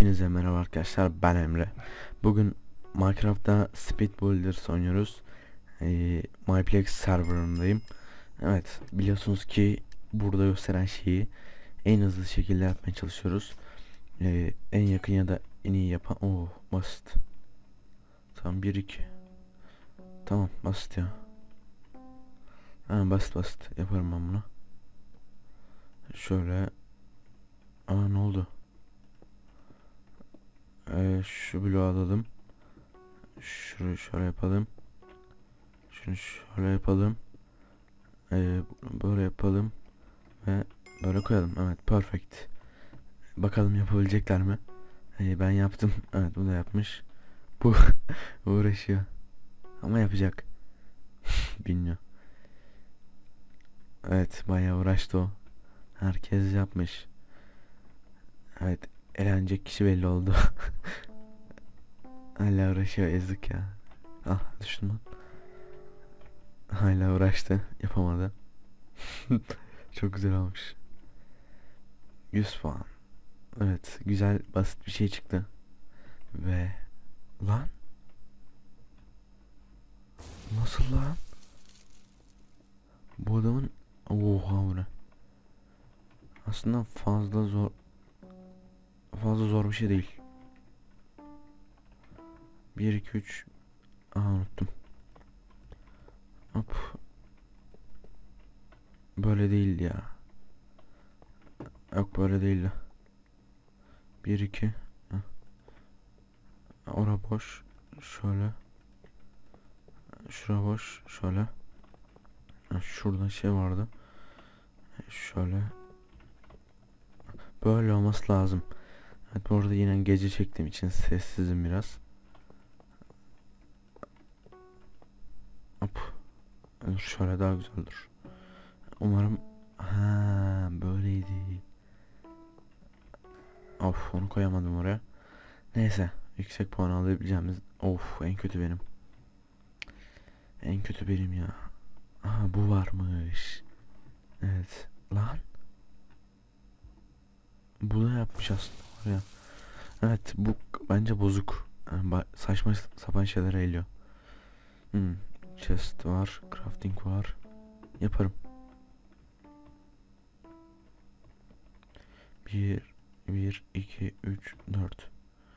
Hepinize merhaba arkadaşlar, ben Emre. Bugün Minecraft'ta Speed Builders oynuyoruz. Myplex serverındayım. Evet, biliyorsunuz ki burada gösteren şeyi en hızlı şekilde yapmaya çalışıyoruz. En yakın ya da en iyi yapan basit. Tamam, 1-2. Tamam, basit ya. Basit yaparım ben bunu. Şöyle. Ne oldu? Şu bloğu alalım. Şurayı şöyle yapalım. Şunu şöyle yapalım. Böyle yapalım ve böyle koyalım. Evet, perfect. Bakalım yapabilecekler mi? Ben yaptım. Evet, bu da yapmış. Bu uğraşıyor ama yapacak. Bilmiyor. Evet, bayağı uğraştı o. Herkes yapmış. Evet, eğlenecek kişi belli oldu. Hala uğraşıyor, ezik ya. Ah, düştüm lan. Hala uğraştı, yapamadı. Çok güzel olmuş. 100 puan. Evet, güzel basit bir şey çıktı. Ve lan, nasıl lan? Bu adamın bu ne? Aslında fazla zor bir şey değil. 1 2 3. Unuttum. Hop. Böyle değil ya. Yok, böyle değil de. 1 2. Ora boş. Şöyle. Şura boş. Şöyle. Şurada şey vardı. Şöyle. Böyle olması lazım. Evet, bu arada yine gece çektiğim için sessizim biraz. Hop. Şöyle daha güzel olur. Umarım böyleydi. Of, onu koyamadım oraya. Neyse, yüksek puan alabileceğimiz. Of, en kötü benim. En kötü benim ya. Aha, bu varmış. Evet. Lan. Bu da yapmış aslında ya. Evet, bu bence bozuk. Yani saçma sapan şeyler eliyor. Chest var, crafting var. Yaparım. 1 2 3 4.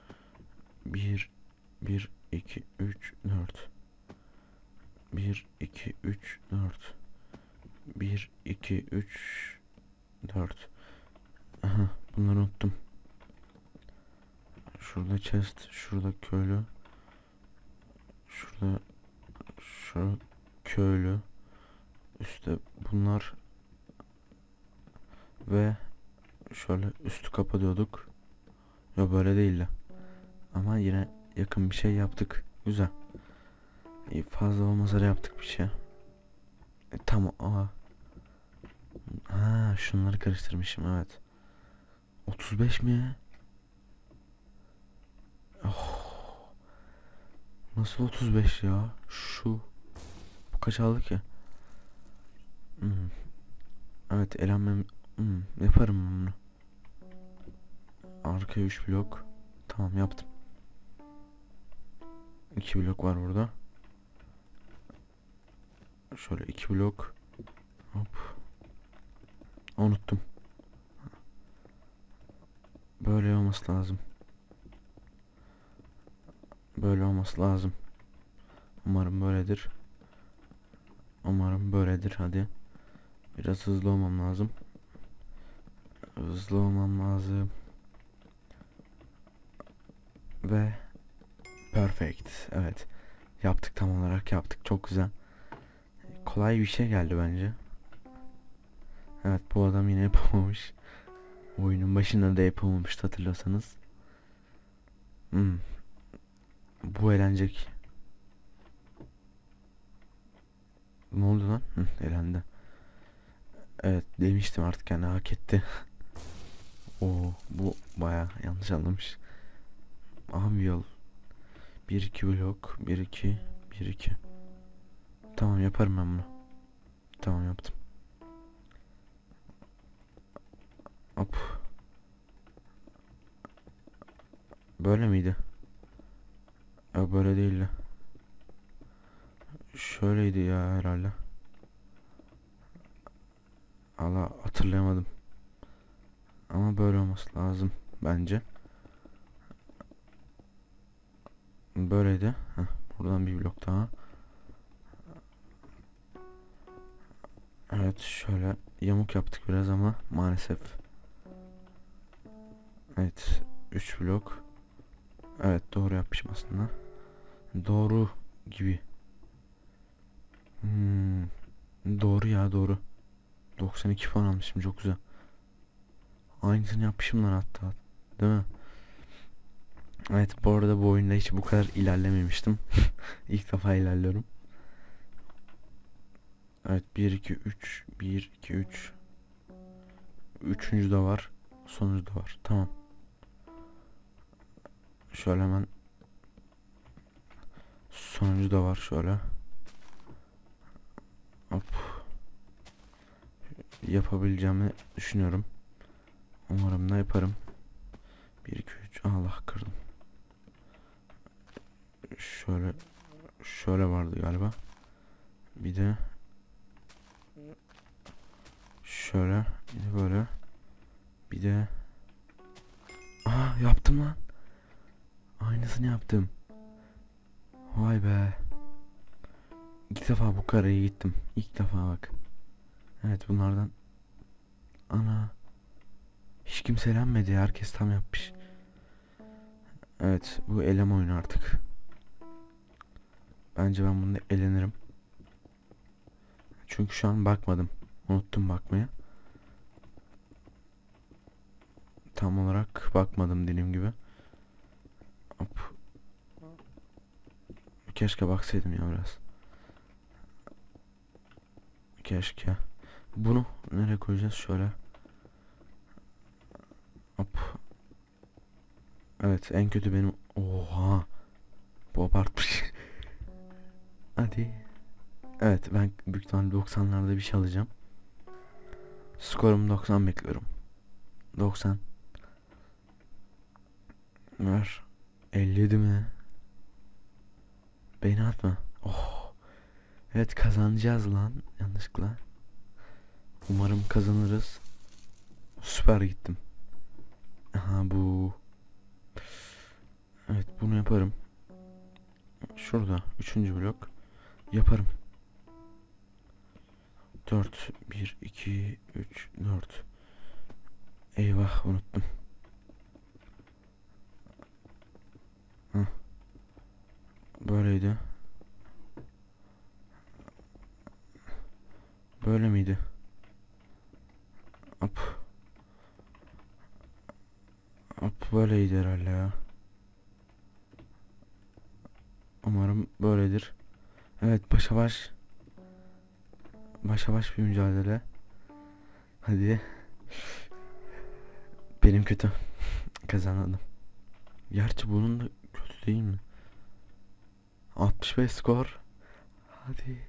1 2 3 4. 1 2 3 4. 1 2 3 4. Aha, bunları unuttum. Şurada chest, şurada köylü. Şurada şu köylü. Üstte bunlar ve şöyle üstü kapatıyorduk. Ya böyle değildi. Ama yine yakın bir şey yaptık. Güzel. Fazla olmasa da yaptık bir şey. Tamam. Şunları karıştırmışım, evet. 35 mi? Oh, nasıl 35 ya? Bu kaç aldı ki? Evet, elenmem. Yaparım bunu. Arkaya 3 blok. Tamam, yaptım. 2 blok var burada. Şöyle 2 blok. Hop. Unuttum. Böyle olması lazım. Böyle olması lazım. Umarım böyledir. Umarım böyledir. Hadi. Biraz hızlı olmam lazım. Hızlı olmam lazım. Ve perfect. Evet. Yaptık, tam olarak yaptık. Çok güzel. Kolay bir şey geldi bence. Evet, bu adam yine yapamamış. Oyunun başında da yapamamıştı, hatırlıyorsanız. Bu eğlenecek. Ne oldu lan? Elendi. Evet, demiştim artık, yani hak etti. Bu baya yanlış anlamış. Aha, bir yol. 1 2 blok. 1 2 1 2. Tamam, yaparım ben bunu. Tamam, yaptım. Hop. Böyle miydi? Böyle değildi. Şöyleydi ya herhalde. Allah, hatırlayamadım. Ama böyle olması lazım bence. Böyleydi. Heh, buradan bir blok daha. Evet, şöyle yamuk yaptık biraz ama maalesef. Evet, 3 blok. Evet, doğru yapmışım aslında. Doğru gibi. Hmm, doğru ya, doğru. 92 puan almışım, çok güzel. Aynısını yapmışım lan hatta. Değil mi? Evet, bu arada bu oyunda hiç bu kadar ilerlememiştim. İlk defa ilerliyorum. Evet, 1 2 3 1 2 3. Üçüncü de var. Sonuncu da var. Tamam. Şöyle hemen sonuncu da var şöyle. Hop. Yapabileceğimi düşünüyorum. Umarım da yaparım. 1 2 3. Allah, kırdım. Şöyle vardı galiba. Bir de şöyle, bir de böyle. Bir de yaptım lan. Aynısını yaptım. Vay be. İlk defa bu kareye gittim. İlk defa bak. Evet, bunlardan. Ana. Hiç kimse elenmedi. Herkes tam yapmış. Evet, bu eleme oyunu artık. Bence ben bunda elenirim. Çünkü şu an bakmadım. Unuttum bakmaya. Tam olarak bakmadım dediğim gibi. Hop. Keşke baksaydım ya biraz. Keşke. Bunu nereye koyacağız? Şöyle. Hop. Evet, en kötü benim. Oha. Bu abartmış. Hadi. Evet, ben büyük ihtimalle 90'larda bir şey alacağım. Skorum 90 bekliyorum. 90. Ver. 57 mi? Beni atma. Oh. Evet, kazanacağız lan. Yanlışlıkla. Umarım kazanırız. Süper gittim. Aha, bu. Evet, bunu yaparım. Şurada. Üçüncü blok. Yaparım. 4 1 2 3 4. Eyvah, unuttum. Heh, böyleydi. Böyle miydi? Hop. Hop, böyleydi herhalde ya. Umarım böyledir. Evet, başa baş. Başa baş bir mücadele. Hadi. Benim kötü. Kazandım. Gerçi bunun da kötü değil mi? 65 skor. Hadi.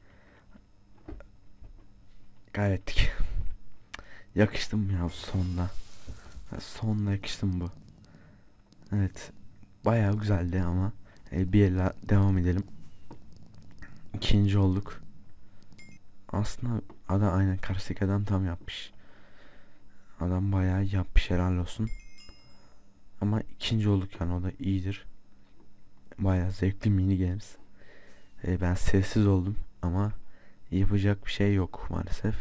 Kaybettik. Yakıştım ya sonda. Sonda yakıştım bu. Evet. Bayağı güzeldi ama. Bir elle devam edelim. İkinci olduk. Aslında adam, aynen, karşıdaki adam tam yapmış. Adam bayağı yapmış, helal olsun. Ama ikinci olduk, yani o da iyidir. Bayağı zevkli mini games. Ben sessiz oldum ama yapacak bir şey yok maalesef.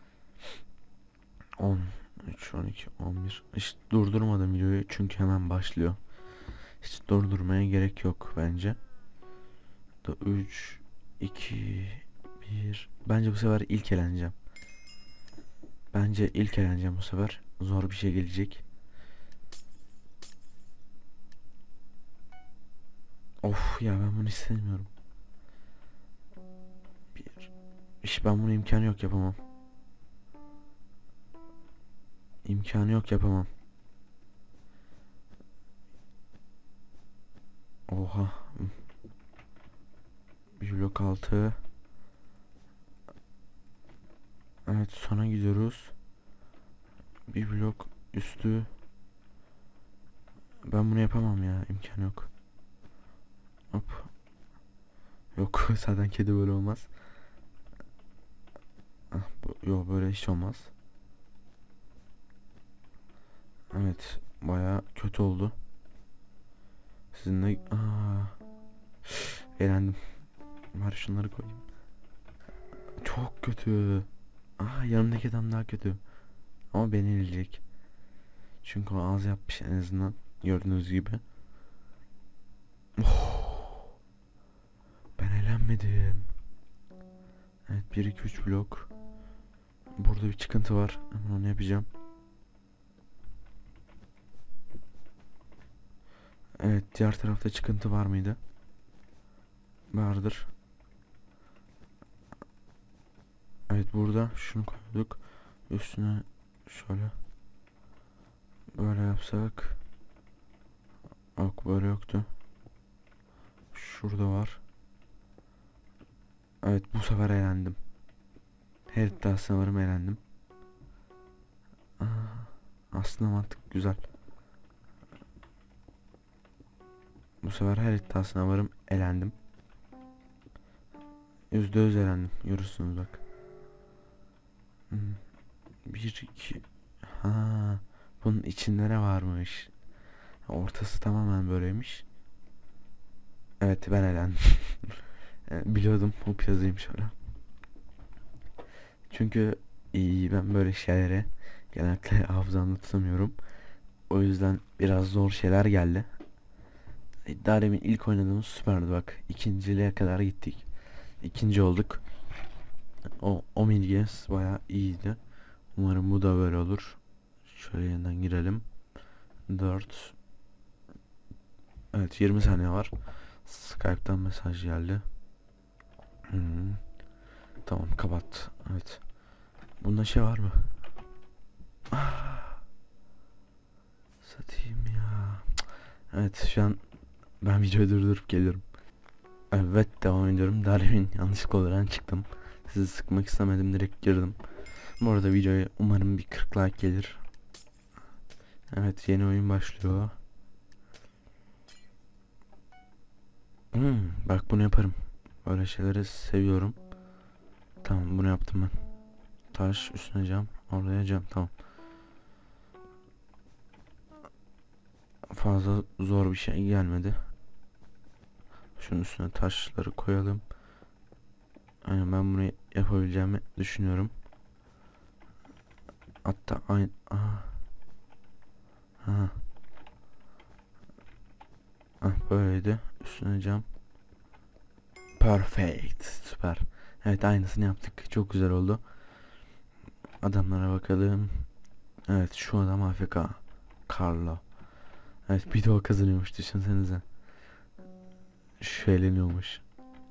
10 3 12 11. Hiç durdurmadım videoyu çünkü hemen başlıyor. Hiç durdurmaya gerek yok bence. 3 2 1. Bence bu sefer ilk eleneceğim. Bence ilk eleneceğim bu sefer. Zor bir şey gelecek. Of ya, ben bunu istemiyorum. Bir. İşte ben bunu imkanı yok yapamam. İmkanı yok yapamam. Oha. Bir blok altı. Evet, sona gidiyoruz. Bir blok üstü. Ben bunu yapamam ya. İmkan yok. Hop. Yok zaten kedi böyle olmaz. Ah, yok böyle hiç olmaz. Evet. Baya kötü oldu. Sizinle eğlendim. Var şunları koyayım. Çok kötü. Yanımdaki adam daha kötü. Ama beni eleyecek. Çünkü o ağız yapmış en azından. Gördüğünüz gibi. Oh, ben eğlenmedim. Evet 1 2 3 blok. Burada bir çıkıntı var. Hemen onu yapacağım. Evet diğer tarafta çıkıntı var mıydı? Vardır. Evet burada şunu koyduk. Üstüne şöyle böyle yapsak. Yok böyle yoktu. Şurada var. Evet bu sefer eğlendim. Her iddiasına varım eğlendim. Aa, aslında mantık güzel. Bu sefer her iddiasına varım eğlendim. %100 eğlendim. Görürsünüz bak. Bir iki. Ha, bunun içinde ne varmış? Ortası tamamen böyleymiş. Evet ben eğlendim. Biliyordum bu yazayım şöyle. Çünkü ben böyle şeyleri genellikle hafızamda tutamıyorum. O yüzden biraz zor şeyler geldi. Daha demin ilk oynadığımız süperdi bak. İkinciliğe kadar gittik. İkinci olduk. O mini games bayağı iyiydi. Umarım bu da böyle olur. Şöyle yeniden girelim. 4. Evet 20 saniye var. Skype'tan mesaj geldi. Tamam kapat. Evet. Bunda şey var mı? Satayım ya. Evet şu an ben videoyu durdurup geliyorum. Evet devam ediyorum. Darwin yanlışlıkla olarak çıktım. Sizi sıkmak istemedim direkt girdim. Bu arada videoya umarım bir 40 like gelir. Evet yeni oyun başlıyor. Bak bunu yaparım. Böyle şeyleri seviyorum. Tamam bunu yaptım ben. Taş üstüne cam. Oraya cam tamam. Fazla zor bir şey gelmedi. Şunun üstüne taşları koyalım. Aynen ben bunu yapabileceğimi düşünüyorum. Hatta aynı böyleydi. Üstüne cam. Perfect. Süper. Evet aynısını yaptık. Çok güzel oldu. Adamlara bakalım. Evet şu adam AFK. Carlo. Evet bir de o kazanıyormuş düşünsenize. Şüpheleniyormuş.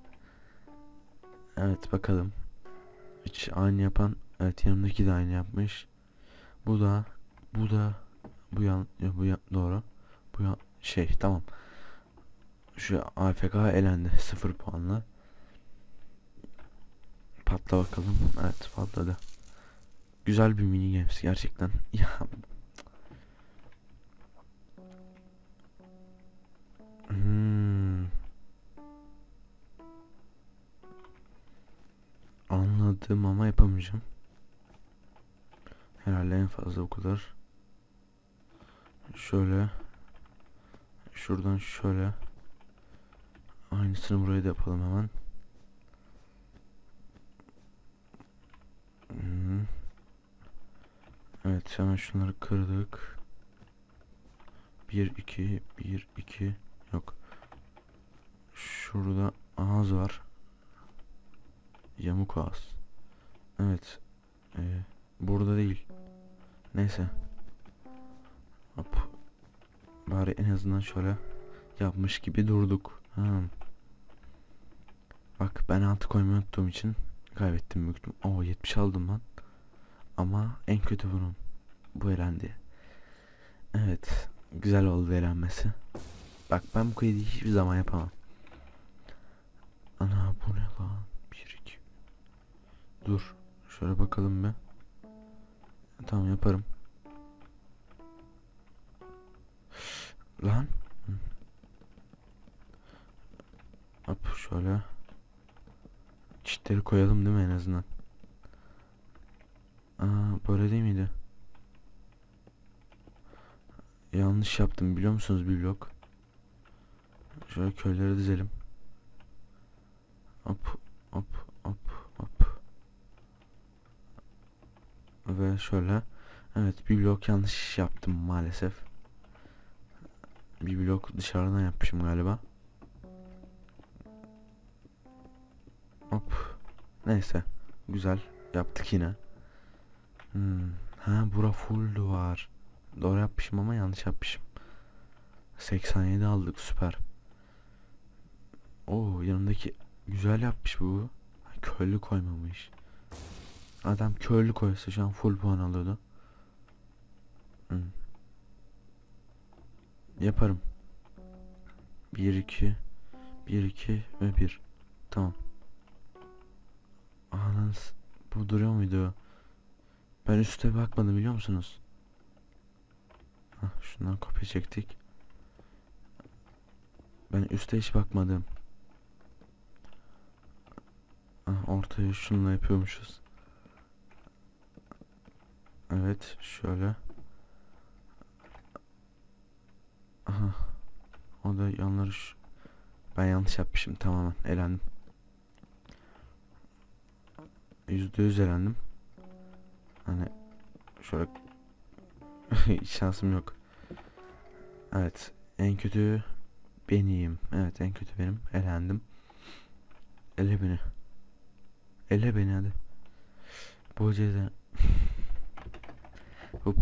Evet bakalım. Hiç aynı yapan. Evet yanımdaki de aynı yapmış. Bu da. Bu da. Doğru. Tamam. Şu AFK elendi 0 puanla. Patla bakalım. Evet patladı. Güzel bir mini games gerçekten. Ya. Anladım ama yapamayacağım. Herhalde en fazla bu kadar. Şöyle. Şuradan şöyle. Aynısını buraya da yapalım hemen. Evet hemen şunları kırdık. 1 2 yok. Şurada ağız var. Yamuk ağız. Evet. Burada değil. Neyse. Hop. Bari en azından şöyle yapmış gibi durduk. Bak ben altı koymayı unuttuğum için kaybettim büktüm. 70 aldım ben. Ama en kötü bunun. Bu elendi. Evet. Güzel oldu elenmesi. Bak ben bu kaydı hiçbir zaman yapamam. Ana bu ne lan? 1 2. Dur. Şöyle bakalım bir. Tamam yaparım. Lan. Hı. Hop şöyle. Çitleri koyalım değil mi en azından? Böyle değil miydi? Yanlış yaptım biliyor musunuz bir blok? Şöyle köyleri dizelim. Hop hop hop hop. Ve şöyle. Evet, bir blok yanlış yaptım maalesef. Bir blok dışarıdan yapmışım galiba. Hop. Neyse. Güzel. Yaptık yine. Bura full duvar. Doğru yapmışım ama yanlış yapmışım. 87 aldık, süper. Oo, yanındaki güzel yapmış bu. Köylü koymamış. Adam köylü koysa şu an full puan alıyordu. Yaparım. 1 2 1 2 ve 1. Tamam. Anans, bu duruyor muydu? Ben üste bakmadım biliyor musunuz? Şundan kopya çektik. Ben üste hiç bakmadım. Ortaya şununla yapıyormuşuz. Evet, şöyle. Aha. O da yanlış. Ben yanlış yapmışım, tamamen elendim. %100 elendim. Hani şöyle hiç şansım yok. Evet, en kötü benim. Evet, en kötü benim. Elendim. Ele beni. Ele beni hadi. Bu ceza. Hop.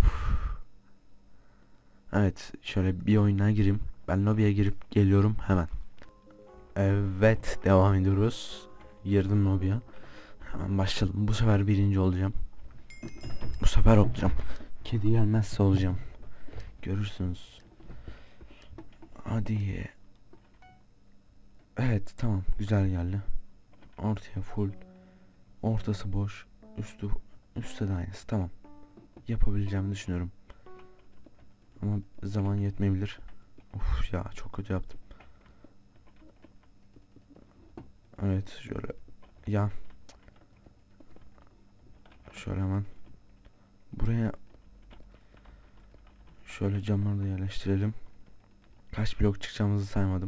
Evet, şöyle bir oyuna gireyim. Ben lobiye girip geliyorum hemen. Evet, devam ediyoruz. Girdim lobiye. Hemen başladım. Bu sefer birinci olacağım. Bu sefer olacağım. Kedi gelmezse olacağım. Görürsünüz. Hadi. Evet, tamam, güzel geldi. Ortaya full. Ortası boş. Üstte de aynısı. Tamam. Yapabileceğimi düşünüyorum. Ama zaman yetmeyebilir. Of ya, çok kötü yaptım. Evet, şöyle. Ya. Şöyle hemen. Buraya şöyle camları da yerleştirelim. Kaç blok çıkacağımızı saymadım.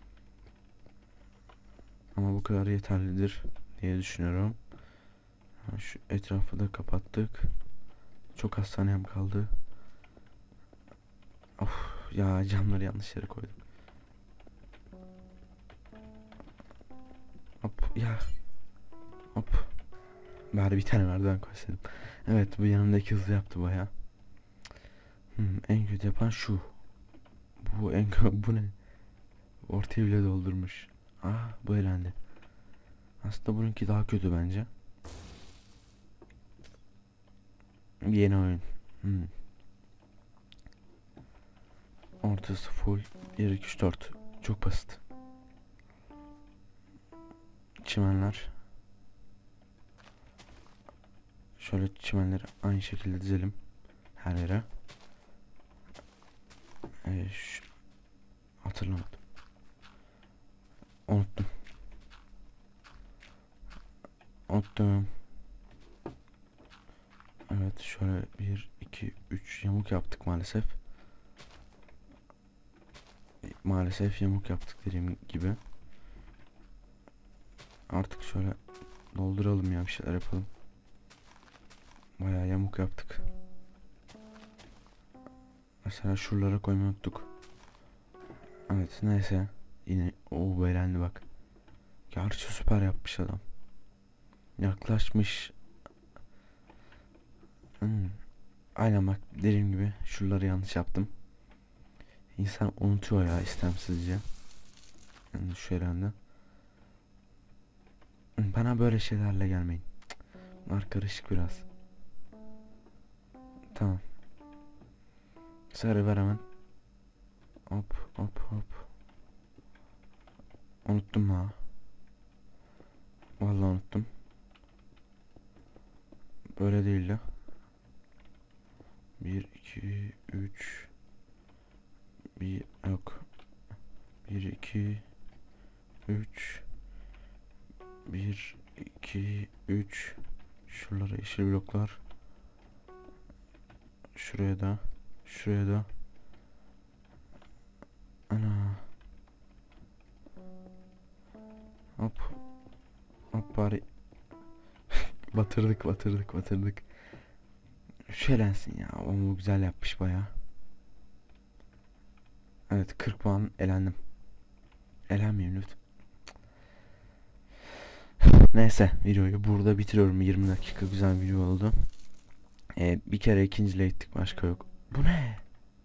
Ama bu kadar yeterlidir diye düşünüyorum. Şu etrafı da kapattık. Çok az saniyem kaldı. Of ya, camları yanlış yere koydum. Hop ya. Hop. Bari bir tane merdiven koysaydım. Evet, bu yanımdaki hızlı yaptı baya. En kötü yapan şu. Bu en bu ne? Ortayı bile doldurmuş. Bu elendi. Aslında bununki daha kötü bence. Yeni oyun. Ortası full. 1 2 3 4. Çok basit. Çimenler. Şöyle çimenleri aynı şekilde dizelim. Her yere. Hatırlamadım. Unuttum. Unuttum. Evet, şöyle 1 2 3 yamuk yaptık maalesef. Maalesef yamuk yaptık dediğim gibi. Artık şöyle dolduralım ya, bir şeyler yapalım. Bayağı yamuk yaptık. Mesela şuralara koymayı unuttuk. Evet, neyse. Yine o beğendi bak. Gerçi süper yapmış adam. Yaklaşmış. Aynen bak, dediğim gibi şuraları yanlış yaptım. İnsan unutuyor ya istemsizce. Yani şu herhalde. Bana böyle şeylerle gelmeyin. Bunlar karışık biraz. Tamam. Sarı ver hemen. Hop hop hop. Unuttum ha. Vallahi unuttum. Böyle değildi. 1 2 3 Bir yok. 1 2 3 1 2 3 şuralara yeşil bloklar. Şuraya da. Şuraya da. Ana. Hop. Hop bari. batırdık. Şelensin ya. Ama güzel yapmış baya. Evet 40 puan elendim. Elenmeyeyim lütfen. Neyse videoyu burada bitiriyorum. 20 dakika güzel bir video oldu. Bir kere ikinciliğe gittik, başka yok. Bu ne?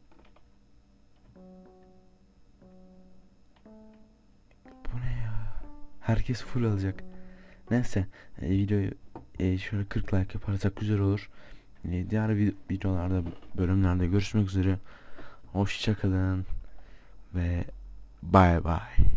Bu ne ya? Herkes full alacak. Neyse videoyu şöyle 40 like yaparsak güzel olur. Diğer videolarda, bölümlerde görüşmek üzere. Hoşça kalın ve bye bye.